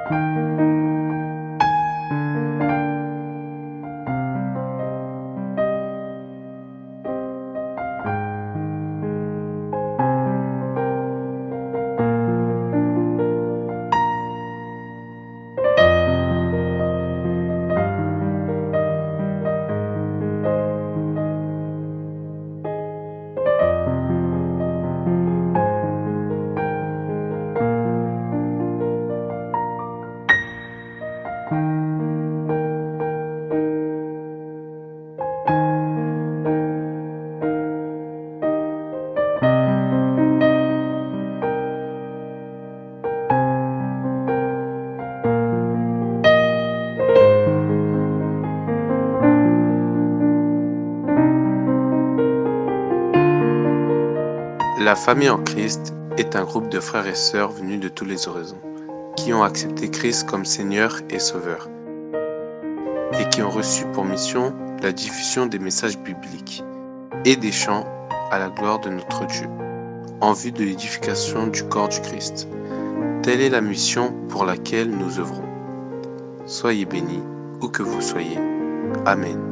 La famille en Christ est un groupe de frères et sœurs venus de tous les horizons, qui ont accepté Christ comme Seigneur et Sauveur, et qui ont reçu pour mission la diffusion des messages bibliques et des chants à la gloire de notre Dieu, en vue de l'édification du corps du Christ. Telle est la mission pour laquelle nous œuvrons. Soyez bénis, où que vous soyez. Amen.